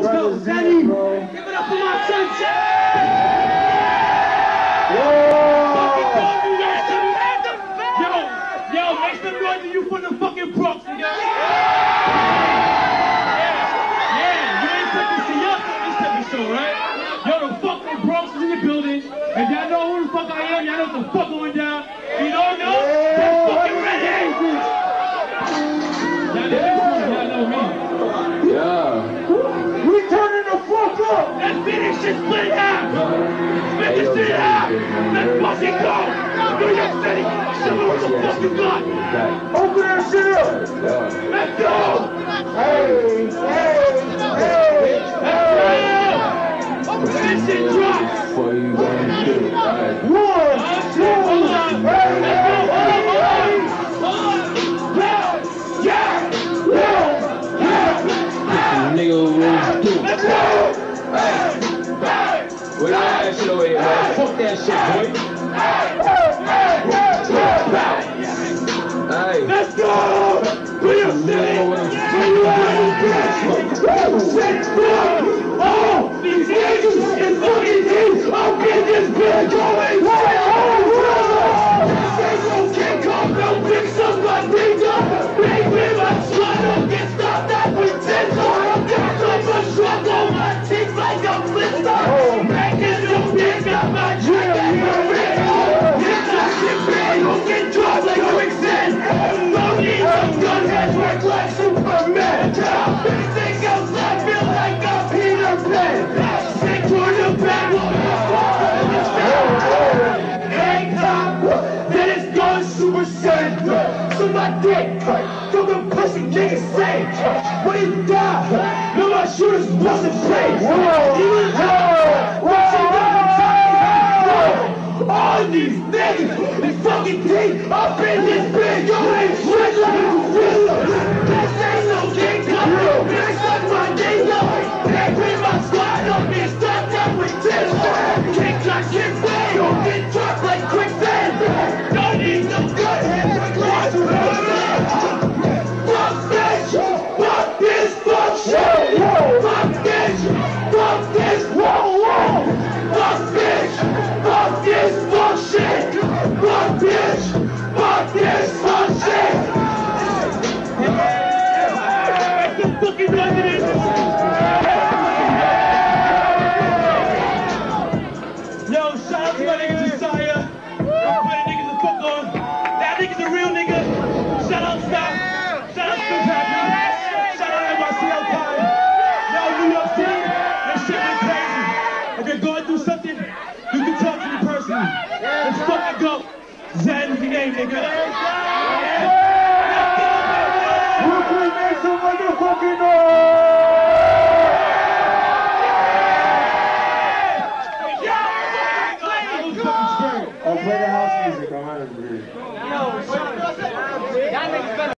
go, Zenny. Give it up for my son, Yo, make some noise to you from the fucking Bronx, nigga. Yeah, you ain't put this shit up on this type of show, right? Yo, the fucking Bronx is in the building. If y'all know who the fuck I am, y'all know what the fuck going down. If you don't know, get fucking ready. Y'all know me. Yeah. We turning the fuck up. Let's finish this split out. Split this shit out. Let's fucking go. New York City. Show me what the fuck you got. Open that shit up. Let's go. Hey. Let's go. This shit drops. What you gonna do? One, two, hold on. Let's go. Hold on. Yeah. Nigga, Let's go. what that shit away, man? Fuck that shit, boy. Hey. Let's go. New York City. Oh, these niggas is fucking deep. I'll get this bitch going. No can't come, no fix up my nigga. Baby, my slut don't get stopped. I pretend to. I'm a struggle, my teeth like a blister. Making no bitch, got my drink and my ring. Hit that shit big, don't get dropped like quicksand. No need some gunheads work like Superman. Anything else, I feel like a Peter Pan. Stick toward the back. Hang top, then it's gone Super Saiyan. So my dick, from the pussy niggas say, when you die, no my shooters wasn't paid. All these niggas, they fucking deep up in this bitch. You ain't shit like a gorilla. This ain't no king club. Bitch, suck my nigga. They bring my squad up and stopped up with this. Can't touch your face. Don't get dropped like quicksand. Don't need no good head. Fuck bitch. Fuck this. Fuck shit. Fuck bitch. Fuck this. Whoa. Fuck bitch. Fuck this. Fuck shit. Fuck bitch. Fuck this. Fuck shit. Make some fucking noise in this. Yo, shout out to my nigga Josiah. Everybody niggas the fuck on. That nigga's a real nigga. Shout out Scott. Shout out Chris Happy. Shout out NYC Alpine. Yo, New York City. That shit went crazy. If you're going through something, you can talk to me personally. Let's fucking go. Zen the name, nigga. Brooklyn, make some motherfucking noise! I'll play the house music. I'm out of here.